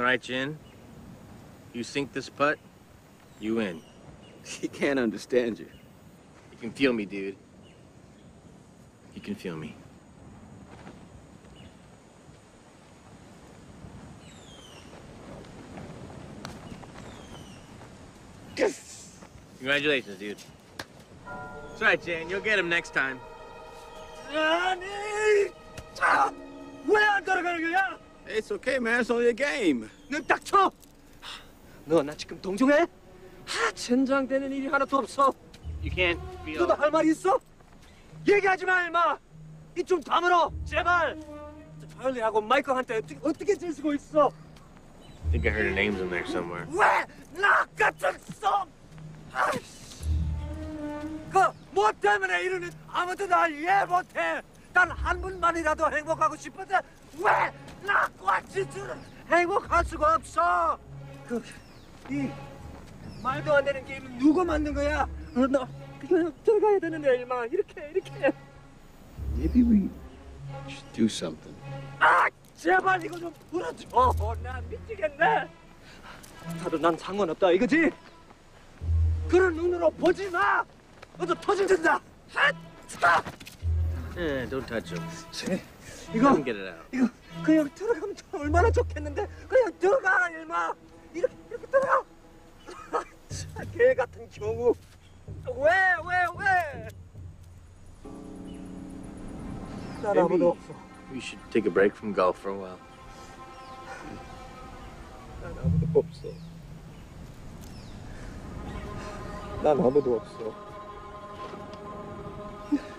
right, Jin? You sink this putt, you win. He can't understand you. You can feel me, dude. You can feel me. Yes! Congratulations, dude. That's right, Jin. You'll get him next time. 아니, 자, 왜안 돌아가는 거야? It's okay, man. It's only a game. 너 닥쳐! 너 나 지금 동정해? 젠장되는 일이 하나도 없어. You can't feel... 너도 할 말 있어? 얘기하지 마, 임마! 입 좀 다물어, 제발! 찰리하고 마이클한테 어떻게 질 수가 있어? I think I heard her names in there somewhere. 왜? 나 같은 썸! 뭐 때문에 이러는 아무도 날 이해 못해! 단 한 분만이라도 행복하고 싶은데 왜 나과 지주는 행복할 수가 없어! 이 말도 안 되는 게임은 누가 만든 거야? 너 그냥 들어가야 되는데 일마 이렇게. Maybe we should do something. 아 제발 이거 좀 풀어줘. 나 미치겠네. 나도 난 상관없다 이거지? 그런 눈으로 보지 마. 너도 터진다. Don't touch him. 이거 Let him get it out. 이거 그냥 들어가면 얼마나 좋겠는데 그냥 들어가 일마 이렇게 들어가. 개 같은 경우 왜? 난 아무도 없어. We should take a break from golf for a while. 난 아무도 없어. 난 아무도 없어.